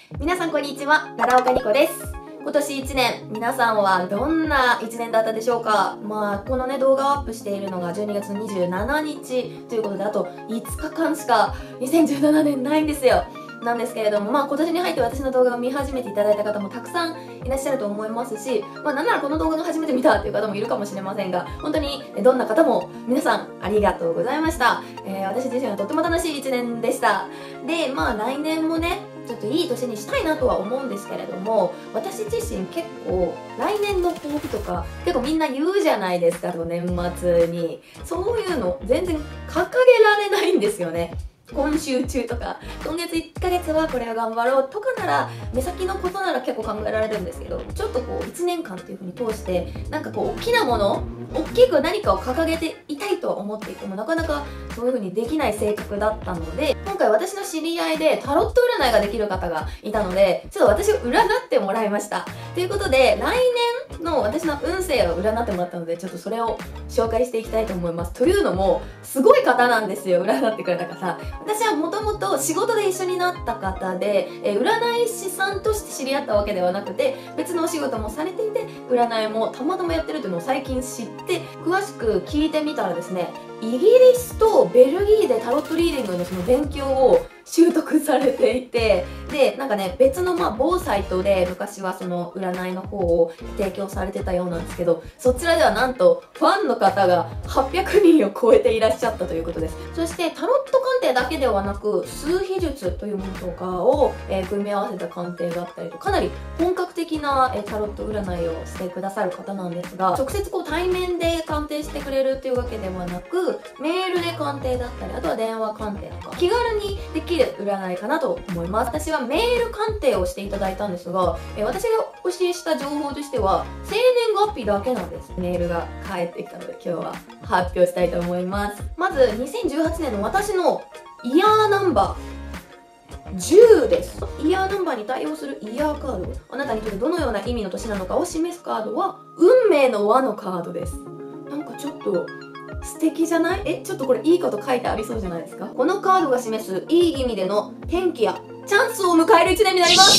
皆さんこんにちは、奈良岡莉子です。今年1年、皆さんはどんな1年だったでしょうか。この動画をアップしているのが12月の27日ということで、あと5日間しか2017年ないんですよ。なんですけれども、今年に入って私の動画を見始めていただいた方もたくさんいらっしゃると思いますし、なんならこの動画が初めて見たっていう方もいるかもしれませんが、本当にどんな方も皆さんありがとうございました。私自身はとっても楽しい1年でした。で、来年もね、ちょっといい年にしたいなとは思うんですけれども、私自身結構来年の抱負とか結構みんな言うじゃないですか、年末に。そういうの全然掲げられないんですよね。今週中とか今月1ヶ月はこれを頑張ろうとかなら、目先のことなら結構考えられるんですけど、ちょっと1年間っていう風に通して大きなもの、大きく何かを掲げていたいとは思っていてもなかなかそういう風にできない性格だったので、今回私の知り合いでタロット占いができる方がいたので、ちょっと私を占ってもらいました。ということで、来年の私の運勢を占ってもらったので、ちょっとそれを紹介していきたいと思います。というのも、すごい方なんですよ、占ってくれた方。私はもともと仕事で一緒になった方で、占い師さんとして知り合ったわけではなくて、別のお仕事もされていて、占いもたまたまやってるというのを最近知って、詳しく聞いてみたらですね、イギリスとベルギーでタロットリーディングのその勉強を習得されていて、で、別の某サイトで昔はその占いの方を提供されてたようなんですけど、そちらではなんとファンの方が800人を超えていらっしゃったということです。そしてタロット鑑定だけではなく、数秘術というものとかを、組み合わせた鑑定があったりと、かなり本格的な、タロット占いをしてくださる方なんですが、直接対面で鑑定してくれるっていうわけではなく、メールで鑑定だったり、あとは電話鑑定とか、気軽にできる占いかなと思います。私はメール鑑定をしていただいたんですが、私がお教えした情報としては、生年月日だけなんです。メールが返ってきたので、今日は発表したいと思います。まず、2018年の私のイヤーナンバー10です。イヤーナンバーに対応するイヤーカード、あなたにとってどのような意味の年なのかを示すカードは、運命の輪のカードです。ちょっと素敵じゃない？ちょっとこれいいこと書いてありそうじゃないですか？このカードが示すいい意味での転機やチャンスを迎える1年になります。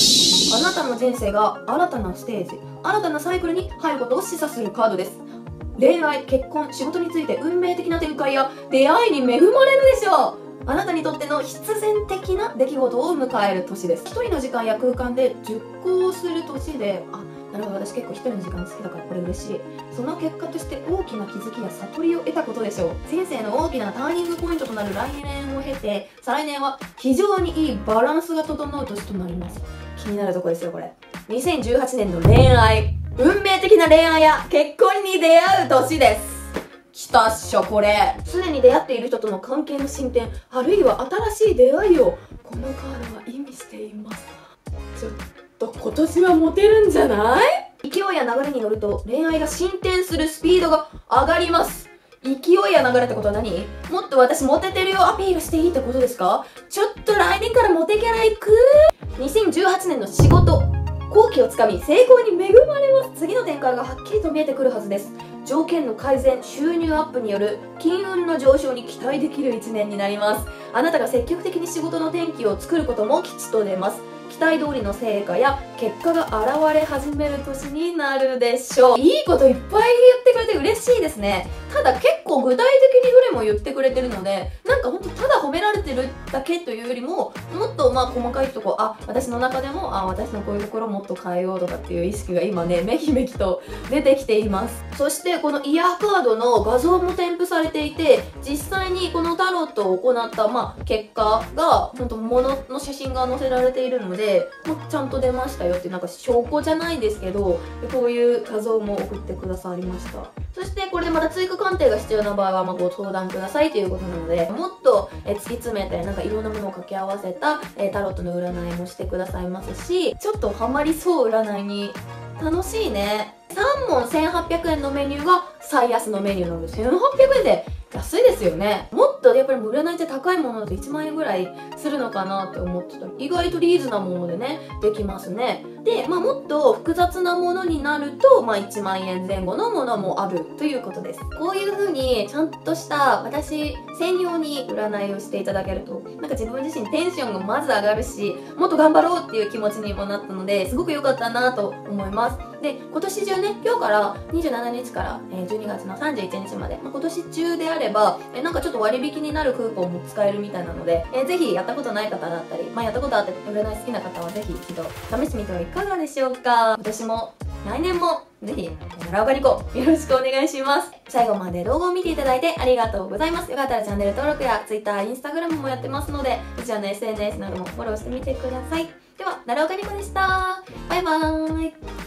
あなたの人生が新たなステージ、新たなサイクルに入ることを示唆するカードです。恋愛、結婚、仕事について運命的な展開や出会いに恵まれるでしょう。あなたにとっての必然的な出来事を迎える年です。一人の時間や空間で熟考する年で、なるほど、私結構一人の時間好きだからこれ嬉しい。その結果として大きな気づきや悟りを得たことでしょう。人生の大きなターニングポイントとなる来年を経て、再来年は非常にいいバランスが整う年となります。気になるとこですよ、これ。2018年の恋愛。運命的な恋愛や結婚に出会う年です。来たっしょ、これ。すでに出会っている人との関係の進展、あるいは新しい出会いを、このカードは意味しています。ちょっと今年はモテるんじゃない？勢いや流れに乗ると恋愛が進展するスピードが上がります。勢いや流れってことは何？もっと私モテてるよアピールしていいってことですか？ちょっと来年からモテキャラ行く？2018年の仕事、好機をつかみ成功に恵まれます。次の展開がはっきりと見えてくるはずです。条件の改善、収入アップによる金運の上昇に期待できる1年になります。あなたが積極的に仕事の転機を作ることも吉と出ます。期待通りの成果や結果が現れ始める年になるでしょう。いいこといっぱい言ってくれて嬉しいですね。ただ結構具体的にどれも言ってくれてるので、ほんとただ褒められてるだけというよりも、もっと細かいとこ、私の中でも、私のこういうところをもっと変えようとかっていう意識が今ね、めきめきと出てきています。そしてこのイヤーカードの画像も添付されていて、実際にこのタロットを行った、結果が、ほんと物の写真が載せられているので、もうちゃんと出ましたよっていう証拠じゃないですけど、こういう画像も送ってくださりました。そしてこれでまた追加鑑定が必要な場合はご相談くださいということなので、もっと突き詰めていろんなものを掛け合わせたタロットの占いもしてくださいますし、ちょっとハマりそう占いに楽しいね。3問1800円のメニューが最安のメニューなので、1800円で安いですよね。もっっとやっぱり占いって高いものだと1万円ぐらいするのかなって思ってた。意外とリーズなものでね、できますね。で、もっと複雑なものになると、1万円前後のものもあるということです。こういう風にちゃんとした私専用に占いをしていただけると、なんか自分自身テンションがまず上がるし、もっと頑張ろうっていう気持ちにもなったので、すごく良かったなと思います。で、今年中ね、今日から27日から12月の31日まで、今年中であれば、なんかちょっと割引になるクーポンも使えるみたいなので、ぜひやったことない方だったり、やったことあって占い好きな方はぜひ一度試してみてはいかがでしょうか。今年も来年もぜひ奈良岡にこよろしくお願いします。最後まで動画を見ていただいてありがとうございます。よかったらチャンネル登録や Twitter、Instagram もやってますので、こちらの SNS などもフォローしてみてください。では、奈良岡にこでした。バイバーイ。